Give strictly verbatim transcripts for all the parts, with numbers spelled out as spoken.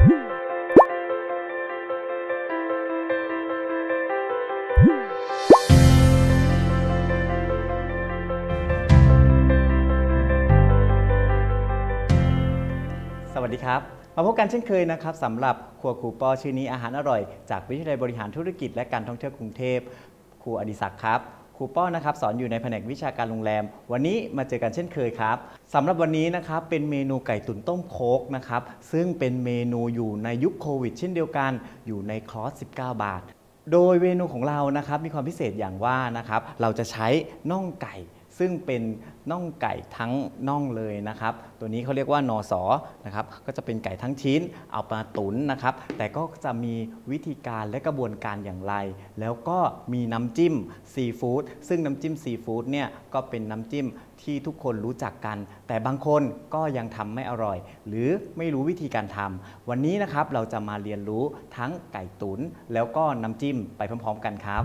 สวัสดีครับมาพบกันเช่นเคยนะครับสำหรับครัวครูป้อชื่อนี้อาหารอร่อยจากวิทยาลัยบริหารธุรกิจและการท่องเที่ยวกรุงเทพครูอดิศักดิ์ครับครูป้อนะครับสอนอยู่ในแผนกวิชาการโรงแรมวันนี้มาเจอกันเช่นเคยครับสำหรับวันนี้นะครับเป็นเมนูไก่ตุ๋นต้มโค้กนะครับซึ่งเป็นเมนูอยู่ในยุคโควิดเช่นเดียวกันอยู่ในคอร์สสิบเก้าบาทโดยเมนูของเรานะครับมีความพิเศษอย่างว่านะครับเราจะใช้น่องไก่ซึ่งเป็นน่องไก่ทั้งน่องเลยนะครับตัวนี้เขาเรียกว่านอสอนะครับก็จะเป็นไก่ทั้งชิ้นเอามาตุ๋นนะครับแต่ก็จะมีวิธีการและกระบวนการอย่างไรแล้วก็มีน้ำจิ้มซีฟู้ดซึ่งน้ำจิ้มซีฟู้ดเนี่ยก็เป็นน้ำจิ้มที่ทุกคนรู้จักกันแต่บางคนก็ยังทำไม่อร่อยหรือไม่รู้วิธีการทำวันนี้นะครับเราจะมาเรียนรู้ทั้งไก่ตุ๋นแล้วก็น้ำจิ้มไปพร้อมๆกันครับ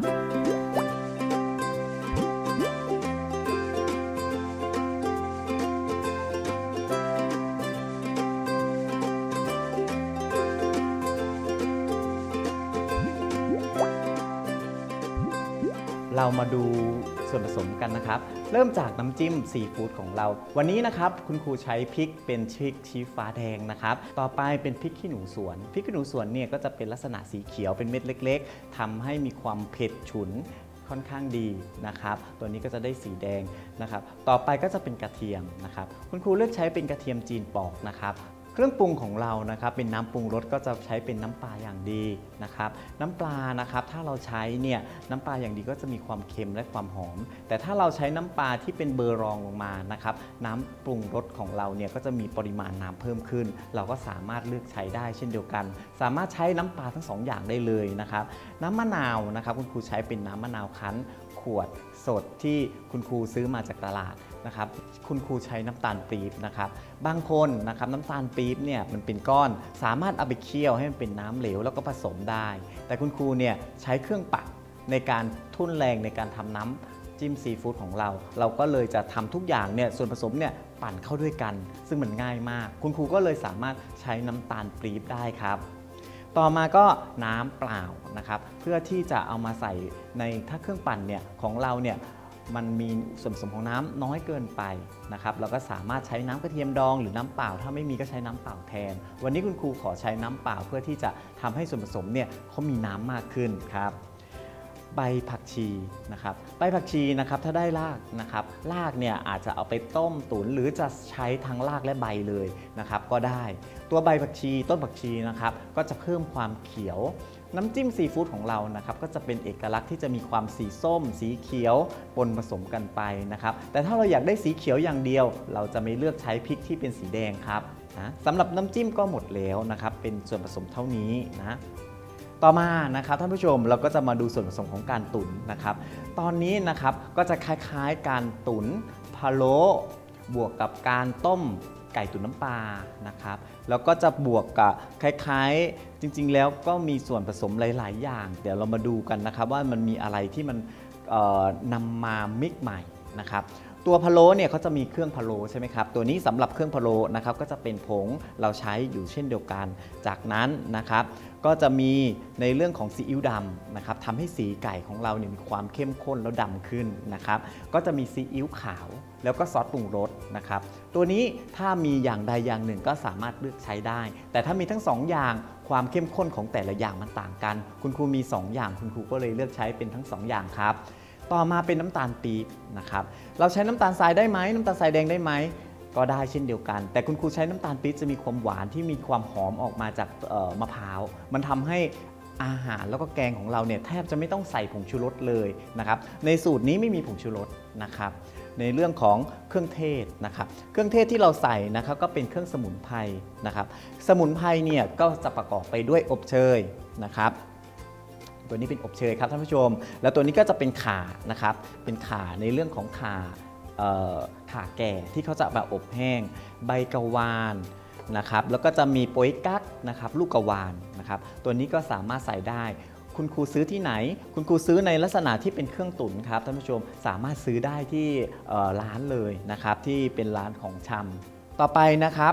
เรามาดูส่วนผสมกันนะครับเริ่มจากน้ำจิ้มซีฟู้ดของเราวันนี้นะครับคุณครูใช้พริกเป็นพริกชี้ฟ้าแดงนะครับต่อไปเป็นพริกขี้หนูสวนพริกขี้หนูสวนเนี่ยก็จะเป็นลักษณะสีเขียวเป็นเม็ดเล็กๆทำให้มีความเผ็ดฉุนค่อนข้างดีนะครับตัวนี้ก็จะได้สีแดงนะครับต่อไปก็จะเป็นกระเทียมนะครับคุณครูเลือกใช้เป็นกระเทียมจีนปอกนะครับเครื่องปรุงของเรานะครับเป็นน้ำปรุงรสก็จะใช้เป็นน้ำปลาอย่างดีนะครับน้ำปลานะครับถ้าเราใช้เนี่ยน้ำปลาอย่างดีก็จะมีความเค็มและความหอมแต่ถ้าเราใช้น้ำปลาที่เป็นเบอร์รองลงมานะครับน้ำปรุงรสของเราเนี่ยก็จะมีปริมาณน้ำเพิ่มขึ้นเราก็สามารถเลือกใช้ได้เช่นเดียวกันสามารถใช้น้ำปลาทั้งสองอย่างได้เลยนะครับน้ำมะนาวนะครับคุณครูใช้เป็นน้ำมะนาวคั้นขวดสดที่คุณครูซื้อมาจากตลาดนะครับคุณครูใช้น้ำตาลปี๊บนะครับบางคนนะครับน้ำตาลปี๊บเนี่ยมันเป็นก้อนสามารถเอาไปเคี่ยวให้มันเป็นน้ำเหลวแล้วก็ผสมได้แต่คุณครูเนี่ยใช้เครื่องปั่นในการทุ่นแรงในการทำน้ำจิ้มซีฟู้ดของเราเราก็เลยจะทำทุกอย่างเนี่ยส่วนผสมเนี่ยปั่นเข้าด้วยกันซึ่งมันง่ายมากคุณครูก็เลยสามารถใช้น้ำตาลปี๊บได้ครับต่อมาก็น้ำเปล่านะครับเพื่อที่จะเอามาใส่ในถ้าเครื่องปั่นเนี่ยของเราเนี่ยมันมีส่วนผสมของน้ำน้อยเกินไปนะครับเราก็สามารถใช้น้ำกระเทียมดองหรือน้ำเปล่าถ้าไม่มีก็ใช้น้ำเปล่าแทนวันนี้คุณครูขอใช้น้ำเปล่าเพื่อที่จะทำให้ส่วนผสมเนี่ยเขามีน้ำมากขึ้นครับใบผักชีนะครับใบผักชีนะครับถ้าได้รากนะครับรากเนี่ยอาจจะเอาไปต้มตุ๋นหรือจะใช้ทั้งรากและใบเลยนะครับก็ได้ตัวใบผักชีต้นผักชีนะครับก็จะเพิ่มความเขียวน้ำจิ้มซีฟู้ดของเรานะครับก็จะเป็นเอกลักษณ์ที่จะมีความสีส้มสีเขียวปนผสมกันไปนะครับแต่ถ้าเราอยากได้สีเขียวอย่างเดียวเราจะไม่เลือกใช้พริกที่เป็นสีแดงครับนะสำหรับน้ำจิ้มก็หมดแล้วนะครับเป็นส่วนผสมเท่านี้นะต่อมานะครับท่านผู้ชมเราก็จะมาดูส่วนผสมของการตุ๋นนะครับตอนนี้นะครับก็จะคล้ายๆการตุ๋นพะโล้บวกกับการต้มไก่ตุ๋นน้ำปลานะครับแล้วก็จะบวกกับคล้ายๆจริงๆแล้วก็มีส่วนผสมหลายๆอย่างเดี๋ยวเรามาดูกันนะครับว่ามันมีอะไรที่มันนำมามิกใหม่นะครับตัวพะโล้เนี่ยเขาจะมีเครื่องพะโล้ใช่ไหมครับตัวนี้สำหรับเครื่องพะโล้นะครับก็จะเป็นผงเราใช้อยู่เช่นเดียวกันจากนั้นนะครับก็จะมีในเรื่องของซีอิ๊วดำนะครับทำให้สีไก่ของเราเนี่ยมีความเข้มข้นแล้วดำขึ้นนะครับก็จะมีซีอิ๊วขาวแล้วก็ซอสปรุงรสนะครับตัวนี้ถ้ามีอย่างใดอย่างหนึ่งก็สามารถเลือกใช้ได้แต่ถ้ามีทั้งสองอย่างความเข้มข้นของแต่ละอย่างมันต่างกันคุณครูมีสองอย่างคุณครูก็เลยเลือกใช้เป็นทั้งสองอย่างครับต่อมาเป็นน้ำตาลปี๊บนะครับเราใช้น้ำตาลทรายได้ไหมน้ำตาลทรายแดงได้ไหมก็ได้เช่นเดียวกันแต่คุณครูใช้น้ำตาลปี๊บจะมีความหวานที่มีความหอมออกมาจากมะพร้าวมันทำให้อาหารแล้วก็แกงของเราเนี่ยแทบจะไม่ต้องใส่ผงชูรสเลยนะครับในสูตรนี้ไม่มีผงชูรสนะครับในเรื่องของเครื่องเทศนะครับเครื่องเทศที่เราใส่นะครับก็เป็นเครื่องสมุนไพรนะครับสมุนไพรเนี่ยก็จะประกอบไปด้วยอบเชยนะครับตัวนี้เป็นอบเชยครับท่านผู้ชมแล้วตัวนี้ก็จะเป็นข่านะครับเป็นข่าในเรื่องของข่าข่าแก่ที่เขาจะแบบอบแห้งใบกะวานนะครับแล้วก็จะมีโป๊ยกั๊กนะครับลูกกะวานนะครับตัวนี้ก็สามารถใส่ได้คุณครูซื้อที่ไหนคุณครูซื้อในลักษณะที่เป็นเครื่องตุ๋นครับท่านผู้ชมสามารถซื้อได้ที่ร้านเลยนะครับที่เป็นร้านของชำต่อไปนะครับ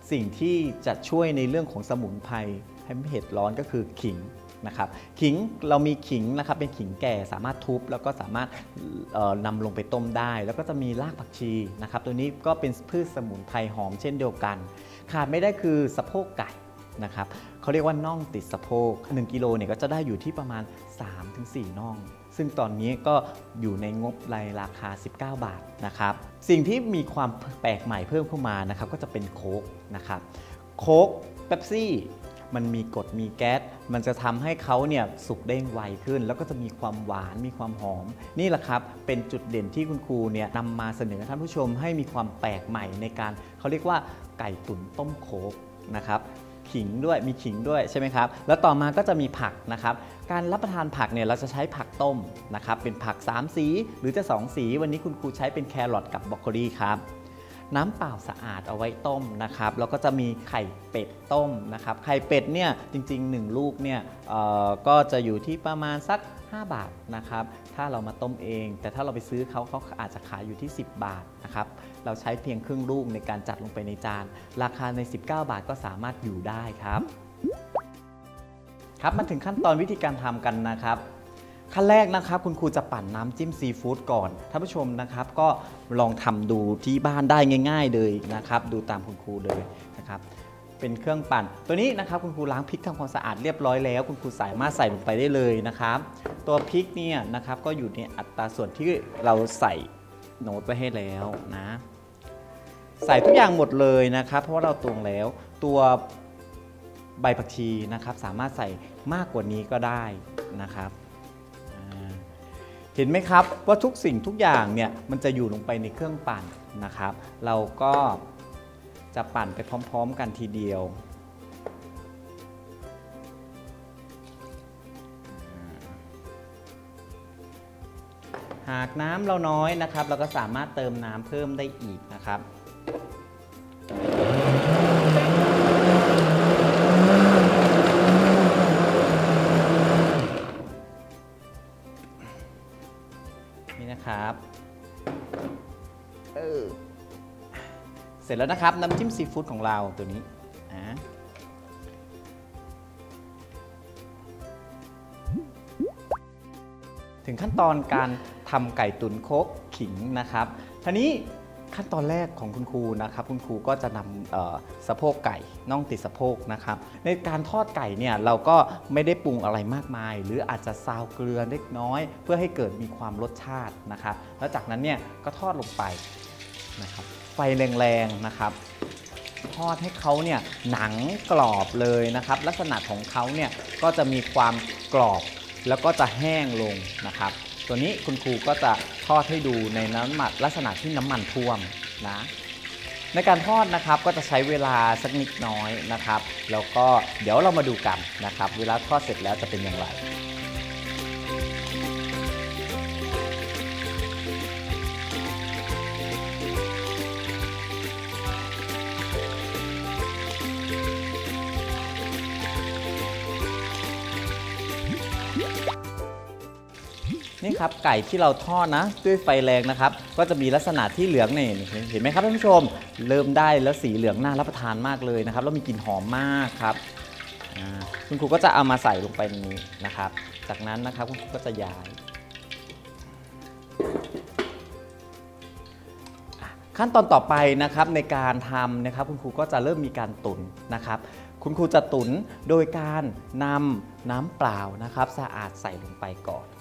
สิ่งที่จะช่วยในเรื่องของสมุนไพรให้เผ็ดร้อนก็คือขิงนะครับขิงเรามีขิงนะครับเป็นขิงแก่สามารถทุบแล้วก็สามารถนำลงไปต้มได้แล้วก็จะมีรากผักชีนะครับตัวนี้ก็เป็นพืชสมุนไพรหอมเช่นเดียวกันขาดไม่ได้คือสะโพกไก่นะครับเขาเรียกว่าน่องติดสะโพกหนึ่งกิโลเนี่ยก็จะได้อยู่ที่ประมาณ สามถึงสี่ น่องซึ่งตอนนี้ก็อยู่ในงบรายราคาสิบเก้าบาทนะครับสิ่งที่มีความแปลกใหม่เพิ่มเข้ามานะครับก็จะเป็นโค้กนะครับโค้กเป๊ปซี่มันมีกรดมีแก๊สมันจะทำให้เขาเนี่ยสุกได้ไวขึ้นแล้วก็จะมีความหวานมีความหอมนี่แหละครับเป็นจุดเด่นที่คุณครูเนี่ยนำมาเสนอท่านผู้ชมให้มีความแปลกใหม่ในการเขาเรียกว่าไก่ตุ๋นต้มโค้กนะครับขิงด้วยมีขิงด้วยใช่ไหมครับแล้วต่อมาก็จะมีผักนะครับการรับประทานผักเนี่ยเราจะใช้ผักต้มนะครับเป็นผักสามสีหรือจะสองสีวันนี้คุณครูใช้เป็นแครอทกับบรอกโคลีครับน้ำเปล่าสะอาดเอาไว้ต้มนะครับแล้วก็จะมีไข่เป็ดต้มนะครับไข่เป็ดเนี่ยจริงๆหนึ่งลูกเนี่ยก็จะอยู่ที่ประมาณสักห้าบาทนะครับถ้าเรามาต้มเองแต่ถ้าเราไปซื้อเขาเขาอาจจะขายอยู่ที่สิบบาทนะครับเราใช้เพียงครึ่งลูกในการจัดลงไปในจานราคาในสิบเก้าบาทก็สามารถอยู่ได้ครับครับมาถึงขั้นตอนวิธีการทำกันนะครับขั้นแรกนะครับคุณครูจะปั่นน้ำจิ้มซีฟู้ดก่อนท่านผู้ชมนะครับก็ลองทำดูที่บ้านได้ง่ายๆเลยนะครับดูตามคุณครูเลยนะครับเป็นเครื่องปั่นตัวนี้นะครับคุณครูล้างพริกทำความสะอาดเรียบร้อยแล้วคุณครูสามารถใส่ลงไปได้เลยนะครับตัวพริกเนี่ยนะครับก็อยู่ในอัตราส่วนที่เราใส่โน้ตไว้ให้แล้วนะใส่ทุกอย่างหมดเลยนะครับเพราะว่าเราตวงแล้วตัวใบผักชีนะครับสามารถใส่มากกว่านี้ก็ได้นะครับเห็นไหมครับว่าทุกสิ่งทุกอย่างเนี่ยมันจะอยู่ลงไปในเครื่องปั่นนะครับเราก็จะปั่นไปพร้อมๆกันทีเดียวหากน้ำเราน้อยนะครับเราก็สามารถเติมน้ำเพิ่มได้อีกนะครับนี่นะครับเออเสร็จแล้วนะครับน้ำจิ้มซีฟู้ดของเราตัวนี้นะถึงขั้นตอนการทำไก่ตุ๋นโคกขิงนะครับทีนี้ขั้นตอนแรกของคุณครูนะครับคุณครูก็จะนำสะโพกไก่น่องติดสะโพกนะครับในการทอดไก่เนี่ยเราก็ไม่ได้ปรุงอะไรมากมายหรืออาจจะซาวเกลือเล็กน้อยเพื่อให้เกิดมีความรสชาตินะครับแล้วจากนั้นเนี่ยก็ทอดลงไปนะครับไฟแรงๆนะครับทอดให้เขาเนี่ยหนังกรอบเลยนะครับลักษณะของเขาเนี่ยก็จะมีความกรอบแล้วก็จะแห้งลงนะครับตัวนี้คุณครูก็จะทอดให้ดูในน้ำมันลักษณะที่น้ำมันท่วมนะในการทอดนะครับก็จะใช้เวลาสักนิดน้อยนะครับแล้วก็เดี๋ยวเรามาดูกันนะครับเวลาทอดเสร็จแล้วจะเป็นอย่างไรนี่ครับไก่ที่เราทอดนะด้วยไฟแรงนะครับก็จะมีลักษณะที่เหลืองเนี่ยเห็นไหมครับท่านผู้ชมเริ่มได้แล้วสีเหลืองน่ารับประทานมากเลยนะครับแล้วมีกลิ่นหอมมากครับคุณครูก็จะเอามาใส่ลงไปในนี้นะครับจากนั้นนะครับคุณครูก็จะย้ายขั้นตอนต่อไปนะครับในการทำนะครับคุณครูก็จะเริ่มมีการตุ๋นนะครับคุณครูจะตุ๋นโดยการนำน้ำเปล่านะครับสะอาดใส่ลงไปก่อน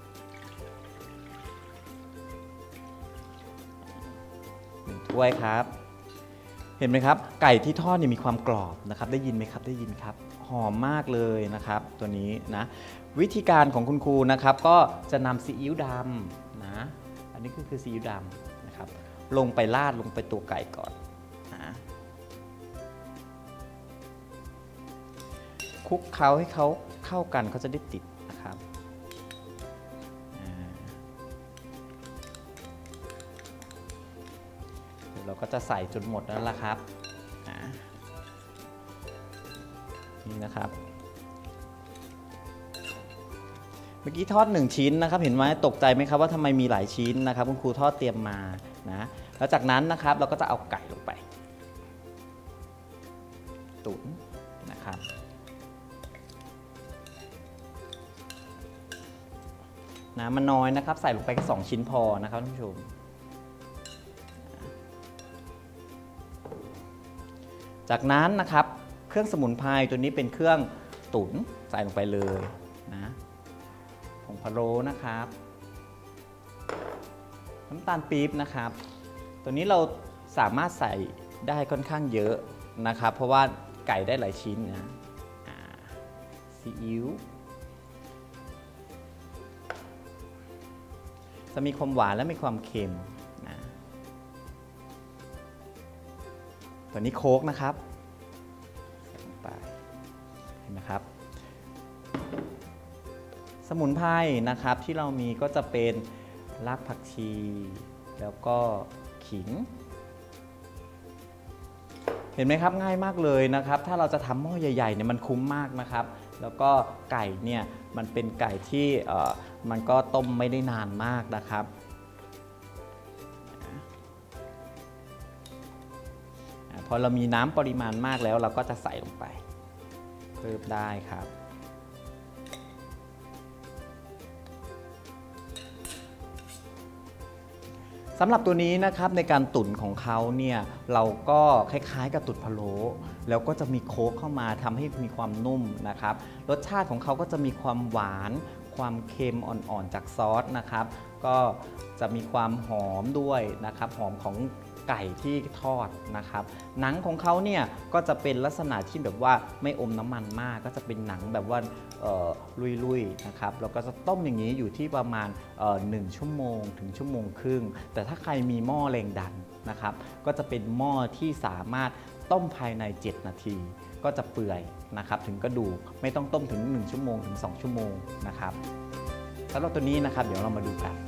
ถ้วยครับเห็นไหมครับไก่ที่ทอดเนี่ยมีความกรอบนะครับได้ยินไหมครับได้ยินครับหอมมากเลยนะครับตัวนี้นะวิธีการของคุณครูนะครับก็จะนำซีอิ๊วดำนะอันนี้ก็คือซีอิ๊วดำนะครับลงไปราดลงไปตัวไก่ก่อนนะคลุกเคล้าให้เขาเข้ากันเขาจะได้ติดนะครับเราก็จะใส่จนหมดแล้วล่ะครับนี่นะครับเมื่อกี้ทอดหนึ่งชิ้นนะครับเห็นไหมตกใจไหมครับว่าทำไมมีหลายชิ้นนะครับคุณครูทอดเตรียมมานะแล้วจากนั้นนะครับเราก็จะเอาไก่ลงไปตุ๋นนะครับน้ำมันน้อยนะครับใส่ลงไปแค่สองชิ้นพอนะครับท่านผู้ชมจากนั้นนะครับเครื่องสมุนไพรตัวนี้เป็นเครื่องตุ๋นใส่ลงไปเลยนะผงพะโล้นะครับน้ำตาลปี๊บนะครับตัวนี้เราสามารถใส่ได้ค่อนข้างเยอะนะครับเพราะว่าไก่ได้หลายชิ้นนะซีอิ๊วจะมีความหวานและมีความเค็มนะตัวนี้โค้กนะครับใส่ลงไปเห็นไหมครับสมุนไพรนะครับที่เรามีก็จะเป็นรากผักชีแล้วก็ขิงเห็นไหมครับง่ายมากเลยนะครับถ้าเราจะทำหม้อใหญ่ๆเนี่ยมันคุ้มมากนะครับแล้วก็ไก่เนี่ยมันเป็นไก่ที่เอ่อมันก็ต้มไม่ได้นานมากนะครับพอเรามีน้ำปริมาณมากแล้วเราก็จะใส่ลงไปเพิ่มได้ครับสำหรับตัวนี้นะครับในการตุ๋นของเขาเนี่ยเราก็คล้ายๆกับตุ๋นพะโล้แล้วก็จะมีโค้กเข้ามาทำให้มีความนุ่มนะครับรสชาติของเขาก็จะมีความหวานความเค็มอ่อนๆจากซอสนะครับก็จะมีความหอมด้วยนะครับหอมของไก่ที่ทอดนะครับหนังของเขาเนี่ยก็จะเป็นลักษณะที่แบบว่าไม่อมน้ำมันมากก็จะเป็นหนังแบบว่าลุยๆนะครับแล้วก็จะต้มอย่างนี้อยู่ที่ประมาณหนึ่งชั่วโมงถึงชั่วโมงครึ่งแต่ถ้าใครมีหม้อแรงดันนะครับก็จะเป็นหม้อที่สามารถต้มภายในเจ็ดนาทีก็จะเปื่อยนะครับถึงกระดูกไม่ต้องต้มถึงหนึ่งชั่วโมงถึงสองชั่วโมงนะครับสำหรับตัวนี้นะครับเดี๋ยวเรามาดูกัน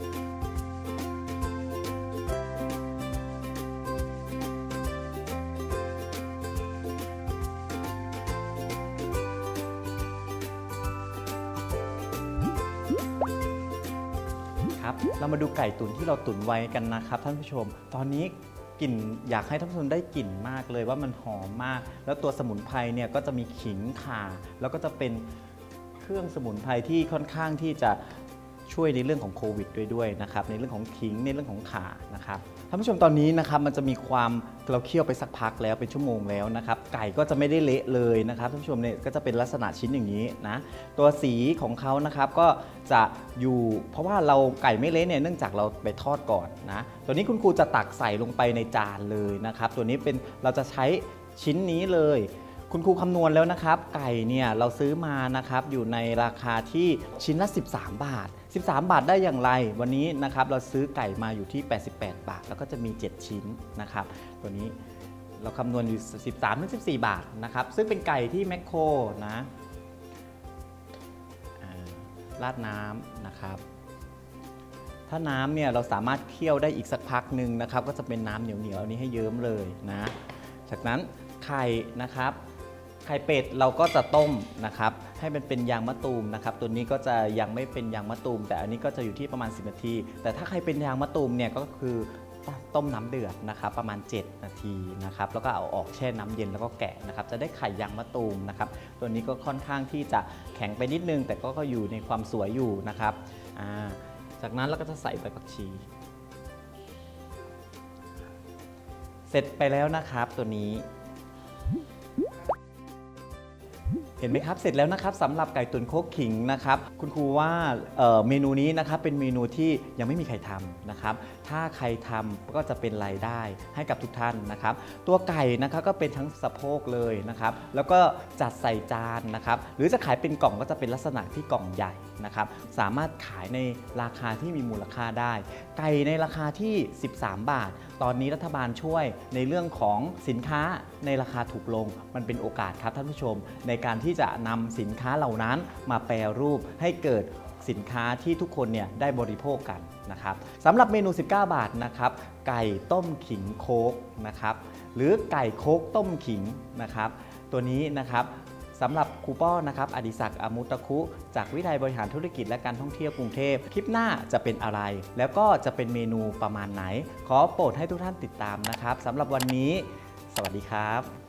เรามาดูไก่ตุ๋นที่เราตุ๋นไว้กันนะครับท่านผู้ชมตอนนี้กลิ่นอยากให้ท่านผู้ชมได้กลิ่นมากเลยว่ามันหอมมากแล้วตัวสมุนไพรเนี่ยก็จะมีขิงข่าแล้วก็จะเป็นเครื่องสมุนไพรที่ค่อนข้างที่จะช่วยในเรื่องของโควิดด้วยด้วยนะครับในเรื่องของขิงในเรื่องของข่านะครับท่านผู้ชมตอนนี้นะครับมันจะมีความเราเคี่ยวไปสักพักแล้วเป็นชั่วโมงแล้วนะครับไก่ก็จะไม่ได้เละเลยนะครับท่านผู้ชมเนี่ยก็จะเป็นลักษณะชิ้นอย่างนี้นะตัวสีของเขานะครับก็จะอยู่เพราะว่าเราไก่ไม่เละเนี่ยเนื่องจากเราไปทอดก่อนนะตัวนี้คุณครูจะตักใส่ลงไปในจานเลยนะครับตัวนี้เป็นเราจะใช้ชิ้นนี้เลยคุณครูคำนวณแล้วนะครับไก่เนี่ยเราซื้อมานะครับอยู่ในราคาที่ชิ้นละสิบสามบาทสิบสามบาทได้อย่างไรวันนี้นะครับเราซื้อไก่มาอยู่ที่แปดสิบแปดบาทแล้วก็จะมีเจ็ดชิ้นนะครับตัวนี้เราคำนวณอยู่ สิบสามถึงสิบสี่ บาทนะครับซึ่งเป็นไก่ที่แมคโครนะราดน้ำนะครับถ้าน้ำเนี่ยเราสามารถเคี่ยวได้อีกสักพักหนึ่งนะครับก็จะเป็นน้ำเหนียวๆอันนี้ให้เยิ้มเลยนะจากนั้นไข่นะครับไข่เป็ดเราก็จะต้มนะครับให้มันเป็นยางมะตูมนะครับตัวนี้ก็จะยังไม่เป็นยางมะตูมแต่อันนี้ก็จะอยู่ที่ประมาณสิบนาทีแต่ถ้าใครเป็นยางมะตูมเนี่ยก็คือต้มน้ำเดือดนะครับประมาณเจ็ดนาทีนะครับแล้วก็เอาออกแช่น้ำเย็นแล้วก็แกะนะครับจะได้ไข่ยางมะตูมนะครับตัวนี้ก็ค่อนข้างที่จะแข็งไปนิดนึงแต่ก็อยู่ในความสวยอยู่นะครับจากนั้นเราก็จะใส่ใบผักชีเสร็จไปแล้วนะครับตัวนี้เห็นไหมครับเสร็จแล้วนะครับสำหรับไก่ตุ๋นโคกขิงนะครับคุณครูว่าเเมนูนี้นะครับเป็นเมนูที่ยังไม่มีใครทำนะครับถ้าใครทำก็จะเป็นรายได้ให้กับทุกท่านนะครับตัวไก่นะครับก็เป็นทั้งสะโพกเลยนะครับแล้วก็จัดใส่จานนะครับหรือจะขายเป็นกล่องก็จะเป็นลักษณะที่กล่องใหญ่นะครับสามารถขายในราคาที่มีมูลค่าได้ไก่ในราคาที่สิบสามบาทตอนนี้รัฐบาลช่วยในเรื่องของสินค้าในราคาถูกลงมันเป็นโอกาสครับท่านผู้ชมในการที่จะนำสินค้าเหล่านั้นมาแปรรูปให้เกิดสินค้าที่ทุกคนเนี่ยได้บริโภคกันนะครับสำหรับเมนูสิบเก้าบาทนะครับไก่ต้มขิงโค้กนะครับหรือไก่โค้กต้มขิงนะครับตัวนี้นะครับสำหรับครูป้อนะครับอดิศักดิ์ อมุตคุจากวิทยาลัยบริหารธุรกิจและการท่องเที่ยวกรุงเทพคลิปหน้าจะเป็นอะไรแล้วก็จะเป็นเมนูประมาณไหนขอโปรดให้ทุกท่านติดตามนะครับสำหรับวันนี้สวัสดีครับ